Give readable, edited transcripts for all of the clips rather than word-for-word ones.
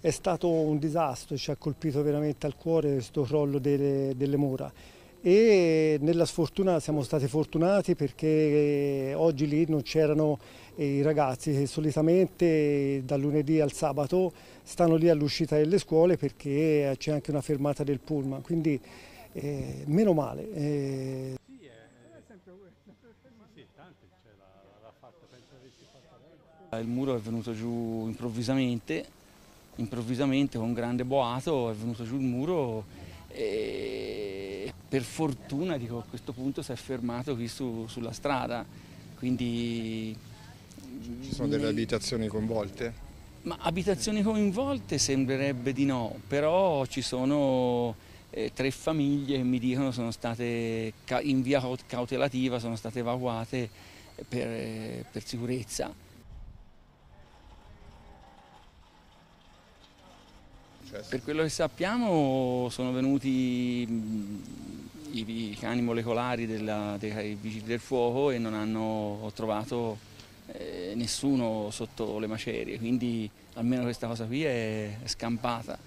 è stato un disastro, ci ha colpito veramente al cuore questo crollo delle mura. E nella sfortuna siamo stati fortunati perché oggi lì non c'erano i ragazzi che solitamente dal lunedì al sabato stanno lì all'uscita delle scuole perché c'è anche una fermata del pullman, quindi meno male. Il muro è venuto giù improvvisamente con un grande boato, è venuto giù il muro e per fortuna dico, a questo punto si è fermato qui sulla strada, quindi Ci sono delle abitazioni coinvolte? ma abitazioni coinvolte sembrerebbe di no, però ci sono 3 famiglie che mi dicono sono state in via cautelativa, sono state evacuate per sicurezza. Per quello che sappiamo sono venuti i cani molecolari dei vigili del fuoco e non hanno trovato nessuno sotto le macerie, quindi almeno questa cosa qui è scampata.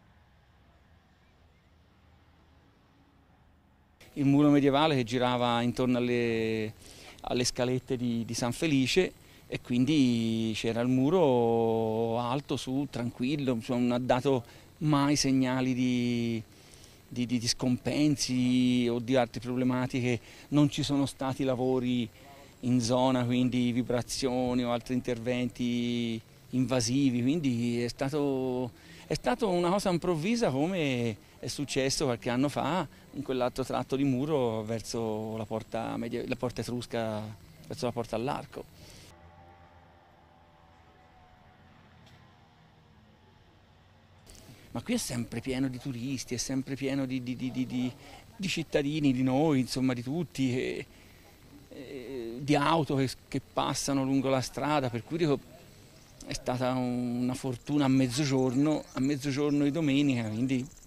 Il muro medievale che girava intorno alle scalette di San Felice e quindi c'era il muro alto su, tranquillo, non ha dato mai segnali di scompensi o di altre problematiche, non ci sono stati lavori in zona, quindi vibrazioni o altri interventi invasivi, quindi è stato una cosa improvvisa come è successo qualche anno fa in quell'altro tratto di muro verso la porta etrusca, verso la porta all'Arco. Ma qui è sempre pieno di turisti, è sempre pieno di cittadini, di noi, insomma di tutti, di auto che passano lungo la strada, per cui dico, è stata una fortuna a mezzogiorno di domenica, quindi